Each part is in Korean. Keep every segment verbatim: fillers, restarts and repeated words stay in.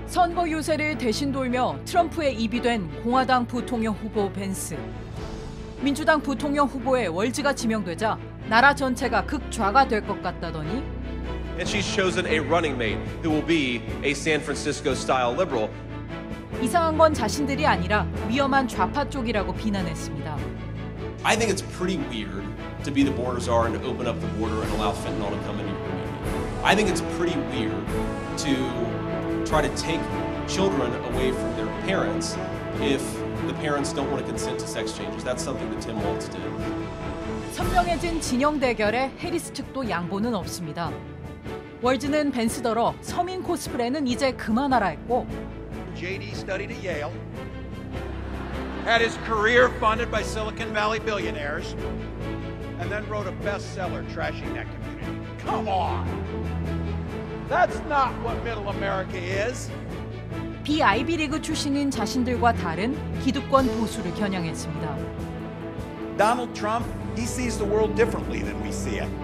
선거 유세를 대신 돌며 트럼프의 입이 된 공화당 부통령 후보 벤스. 민주당 부통령 후보의 월즈가 지명되자 나라 전체가 극좌가 될 것 같다더니 And she's chosen a running mate who will be a San Francisco-style liberal. 이상한 건 자신들이 아니라 위험한 좌파 쪽이라고 비난했습니다. I think it's pretty weird to be the border czar and to open up the border and allow fentanyl to come into your community. I think it's pretty weird to try to take children away from their parents if the parents don't want to consent to sex changes. That's something that Tim Walz did. 선명해진 진영 대결에 해리스 측도 양보는 없습니다. 월즈는 벤스더러 서민 코스프레는 이제 그만하라 했고 J D studied at Yale, had his career funded by Silicon Valley billionaires, and then wrote a bestseller trashing that community. Come on! That's not what middle America is. 비아이비리그 출신인 자신들과 다른 기득권 보수를 겨냥했습니다. Donald Trump, he sees the world differently than we see it.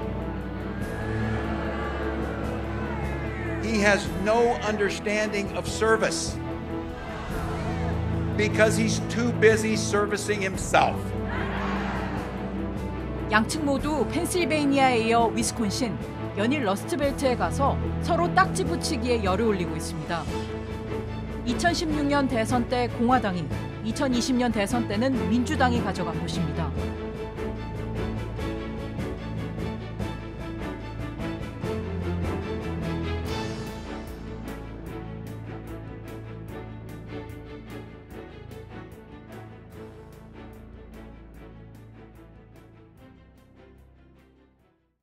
He has no understanding of service because he's too busy servicing himself. 양측 모두 펜실베이니아에 이어 위스콘신, 연일 러스트벨트에 가서 서로 딱지 붙이기에 열을 올리고 있습니다. 이천십육 년 대선 때 공화당이, 이천이십 년 대선 때는 민주당이 가져간 곳입니다.